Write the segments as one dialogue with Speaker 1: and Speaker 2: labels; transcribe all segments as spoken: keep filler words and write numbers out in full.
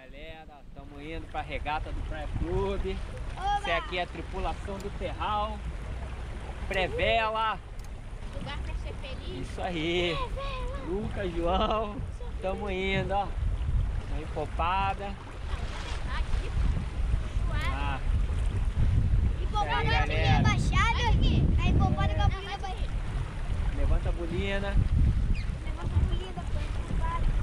Speaker 1: Galera, estamos indo para a regata do Praia Clube. Essa aqui é a tripulação do Terral. Pré-vela.
Speaker 2: Lugar para ser feliz.
Speaker 1: Isso aí. Lucas, João. Estamos indo, ó. Uma empopada. Ah.
Speaker 2: Empopada
Speaker 1: com a bolinha
Speaker 2: baixada. A empopada com a bolinha baixada.
Speaker 1: Levanta a bolina.
Speaker 2: Levanta a bolinha da empopada.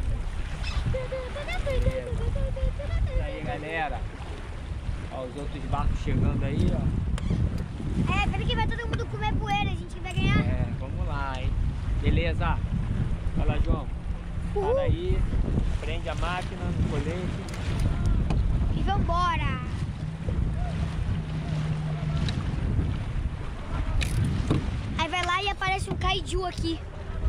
Speaker 1: Isso aí, galera. Ó, os outros barcos chegando aí, ó.
Speaker 2: É, peraí que vai todo mundo comer poeira, a gente vai ganhar.
Speaker 1: É, vamos lá, hein. Beleza? Fala, João.
Speaker 2: Uhul.
Speaker 1: Para aí, prende a máquina no colete.
Speaker 2: E vambora. Aí vai lá e aparece um kaiju aqui.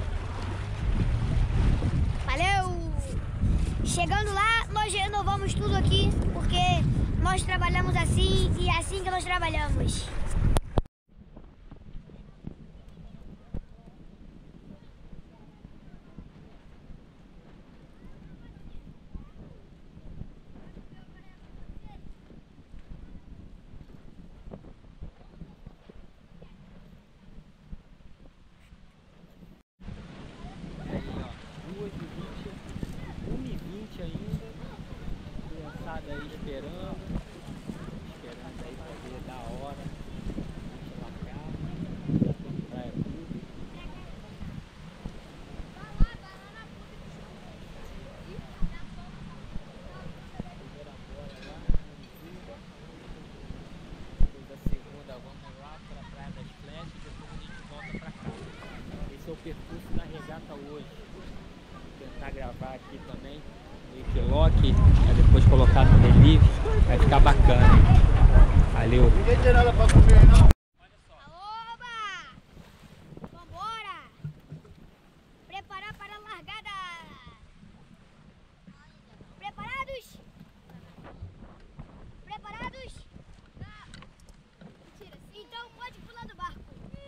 Speaker 2: Valeu! Chegando lá, nós renovamos tudo aqui, porque nós trabalhamos assim e é assim que nós trabalhamos.
Speaker 1: Criançada aí esperando, esperando aí pra ver da hora, embarcar, Praia Clube. Primeira boia lá, depois da segunda vamos lá pra Praia das Flechas e depois a gente volta pra cá. Esse é o percurso da regata hoje. Vou tentar gravar aqui também. Equilock, pra depois colocar no relive, vai ficar bacana. Valeu!
Speaker 3: Ninguém tem nada pra comer, não.
Speaker 1: Olha só.
Speaker 2: Oba! Vambora! Preparar para a largada! Preparados? Preparados? Então pode pular do barco.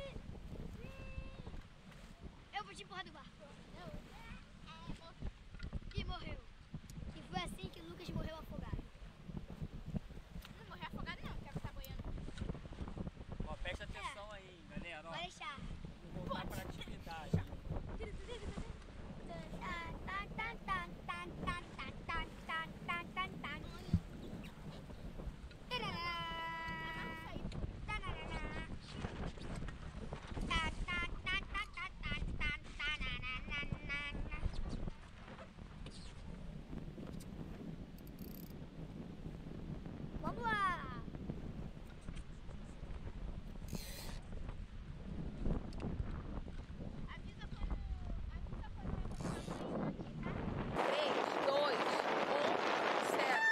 Speaker 2: Eu vou te empurrar do barco. E morreu. E foi assim que o Lucas morreu afogado. Não morreu afogado não, quero estar boiando.
Speaker 1: Ó, presta atenção
Speaker 2: É.
Speaker 1: aí, galera. Ó,
Speaker 2: Pode deixar.
Speaker 1: vamos voltar para a atividade.
Speaker 2: Vamos lá!
Speaker 4: três, dois, um, zero.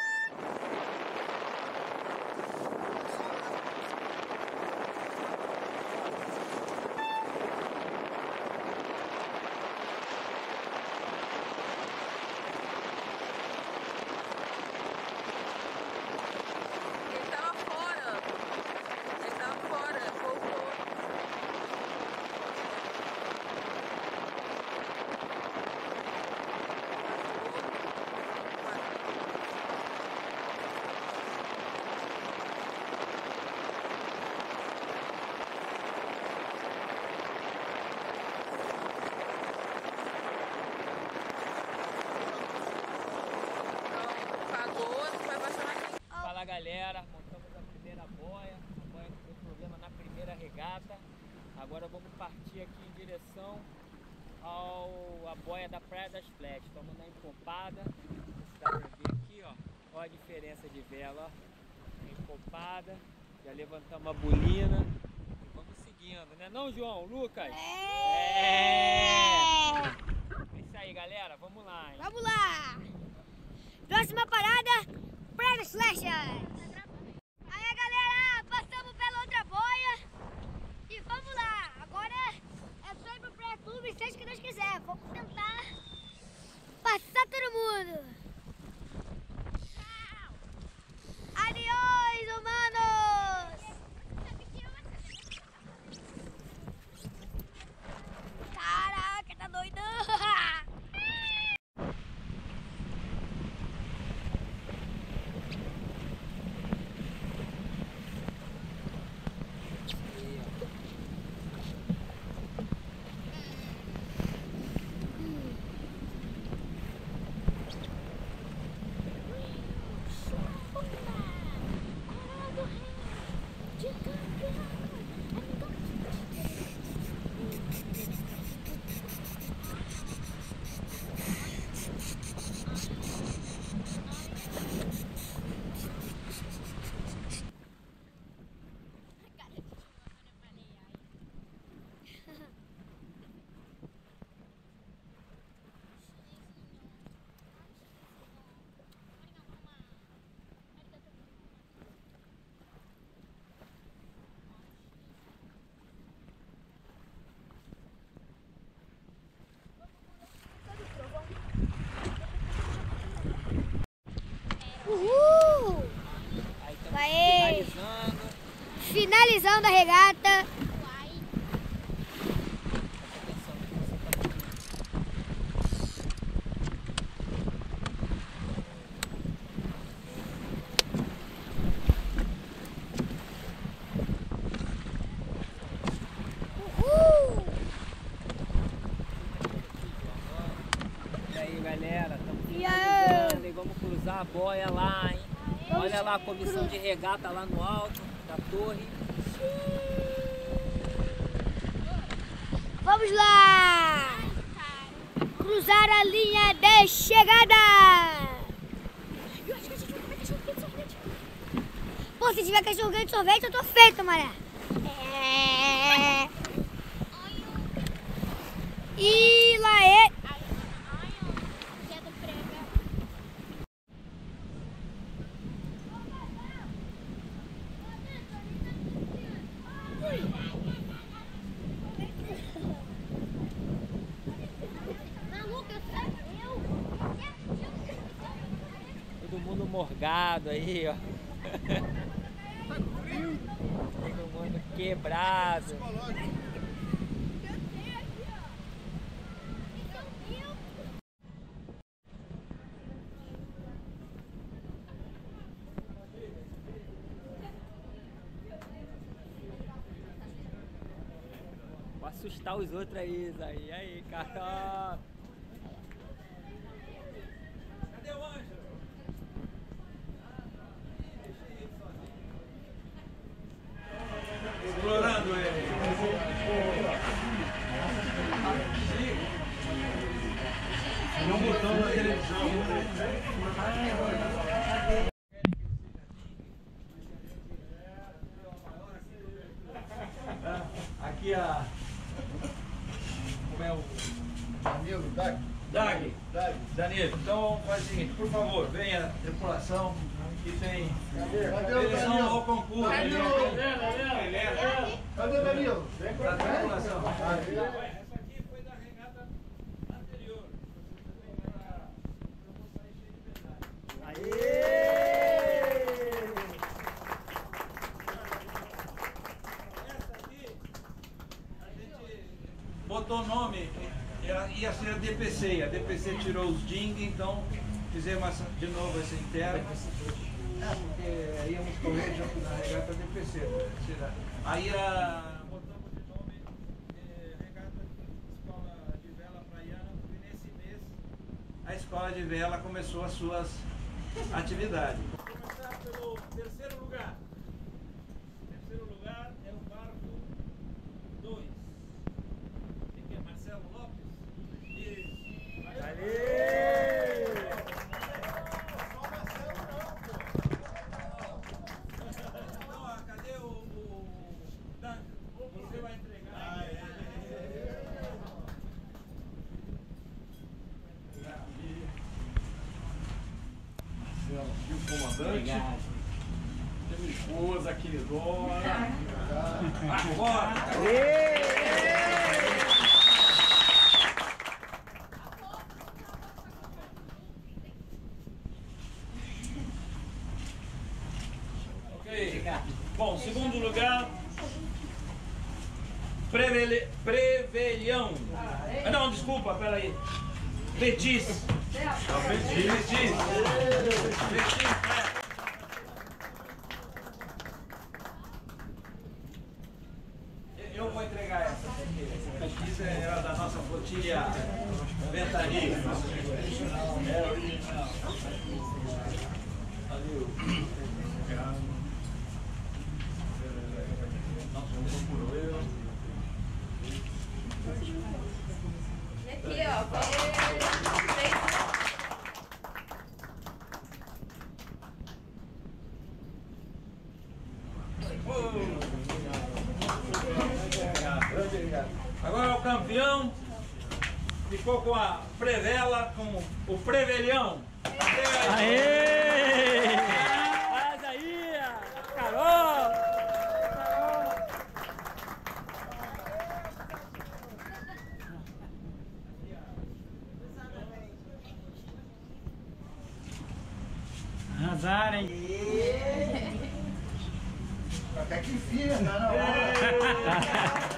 Speaker 4: Ele tava fora. Ele tava fora. Voltou. Não pagou, não vai passar mais.
Speaker 1: Fala, galera, montamos a primeira boia, a boia que teve problema na primeira regata. Agora vamos partir aqui em direção ao a boia da Praia das Flechas. Estamos na empopada, dá pra ver aqui, ó, ó a diferença de vela, ó. Empopada, já levantamos a bolina e vamos seguindo, né não, João? Lucas?
Speaker 2: É!
Speaker 1: É isso aí, galera, vamos lá, hein?
Speaker 2: Vamos lá! Próxima parada, Praia das Flechas! Aí, galera, passamos pela outra boia e vamos lá! Agora é só ir pro Praia Clube, seja o que Deus quiser. Vamos tentar passar todo mundo! Adiós, humanos! Caraca, tá doido! finalizando a regata. Uhul!
Speaker 1: E aí, galera, estamos
Speaker 2: E aí?
Speaker 1: finalizando e vamos cruzar a boia lá, hein?
Speaker 2: Vamos
Speaker 1: Olha lá a comissão
Speaker 2: cruzar.
Speaker 1: de regata lá no alto da torre.
Speaker 2: Vamos lá! Cruzar a linha de chegada! Eu acho que a gente vai comer cachorro quente de sorvete. Pô, se tiver cachorro quente de sorvete, eu tô feito, mané. É... E lá é...
Speaker 1: Todo mundo morgado aí, ó. Todo mundo quebrado. Vou assustar os outros aí, Zé. E aí, Carol? Cadê o Ângelo?
Speaker 3: Explorando ele. Tem um botão na televisão. Aqui a... Como é o...
Speaker 5: Danilo, Dag.
Speaker 3: Dag.
Speaker 5: Dag.
Speaker 3: Danilo, então faz o seguinte, por favor, venha a tripulação que tem...
Speaker 5: Cadê? Cadê o
Speaker 3: Eles vão
Speaker 5: Danilo?
Speaker 3: ao concurso.
Speaker 5: Cadê
Speaker 3: eles
Speaker 5: o
Speaker 3: vão-
Speaker 5: Cadê o Danilo? Vem
Speaker 3: Pra
Speaker 5: pra cá.
Speaker 3: tripulação.
Speaker 5: Aí.
Speaker 3: Essa aqui foi da regata anterior. Essa aqui, a gente botou nome, era- ia ser a D P C. A D P C tirou os Ding, então fizemos essa- de novo essa interna. É, porque íamos correr junto na regata D P C. Será? Aí a, botamos de nome eh, Regata Escola de Vela Praiana, porque nesse mês a escola de vela começou as suas atividades. Vamos começar pelo terceiro lugar. Terceiro lugar é o barco dois. Quem é? Marcelo Lopes? Isso. Não, ah, cadê o, o Duncan? Você vai entregar.
Speaker 5: Aqui o comandante. Tem minha esposa, queridona.
Speaker 3: Agora! Ok. Bom, segundo lugar, Prevele, Prevelhão. Ah, não, desculpa, peraí. Betis. Betis. Betis. Betis, é. Eu vou entregar essa, porque essa pesquisa era da nossa flotilha Ventania. É original. Valeu. Não procurou eu.
Speaker 4: Aqui, ó.
Speaker 3: Agora o campeão ficou com a Prevela, com o Prevelhão.
Speaker 1: Aê! Faz aí, Carol! Arrasarem!
Speaker 6: Até que enfim, tá na hora.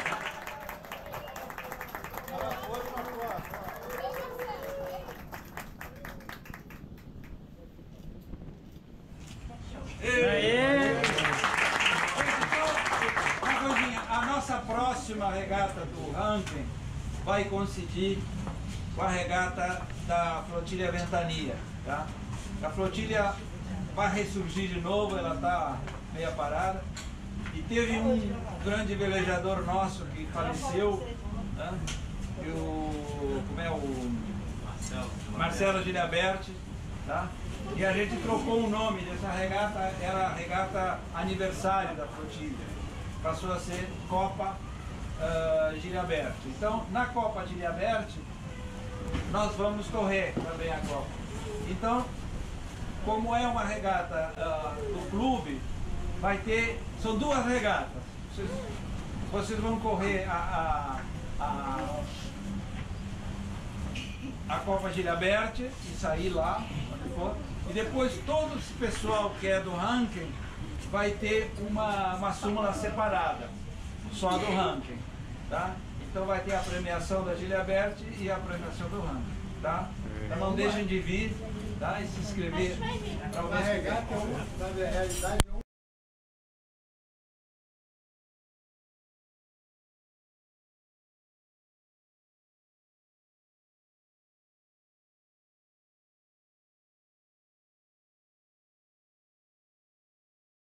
Speaker 3: Uma coisinha, a nossa próxima regata do ranking vai coincidir com a regata da flotilha Ventania, tá? A flotilha vai ressurgir de novo, ela está meia parada. E teve um grande velejador nosso que faleceu, né? E o, como é o Marcelo, Marcelo Giliaberti, tá? E a gente trocou o nome dessa regata, era a regata aniversário da flotilha, passou a ser Copa uh, Giliaberti. Então, na Copa Giliaberti, nós vamos correr também a Copa. Então, como é uma regata uh, do clube, vai ter, são duas regatas. Vocês, vocês vão correr a, a, a, a Copa Giliaberti e sair lá, onde for. E depois todo esse pessoal que é do ranking vai ter uma, uma súmula separada, só do ranking, tá? Então vai ter a premiação da Giliaberti e a premiação do ranking, tá? Então não deixem de vir, tá? E se inscrever para o
Speaker 6: Na regata, na realidade,